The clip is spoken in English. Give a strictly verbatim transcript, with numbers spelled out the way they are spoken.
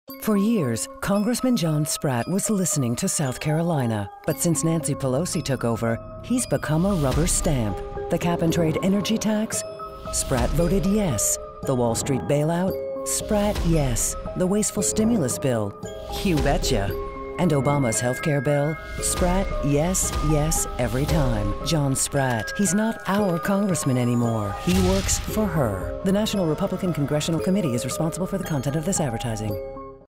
For years, Congressman John Spratt was listening to South Carolina. But since Nancy Pelosi took over, he's become a rubber stamp. The cap-and-trade energy tax? Spratt voted yes. The Wall Street bailout? Spratt, yes. The wasteful stimulus bill? You betcha. And Obama's health care bill? Spratt, yes, yes, every time. John Spratt. He's not our congressman anymore. He works for her. The National Republican Congressional Committee is responsible for the content of this advertising.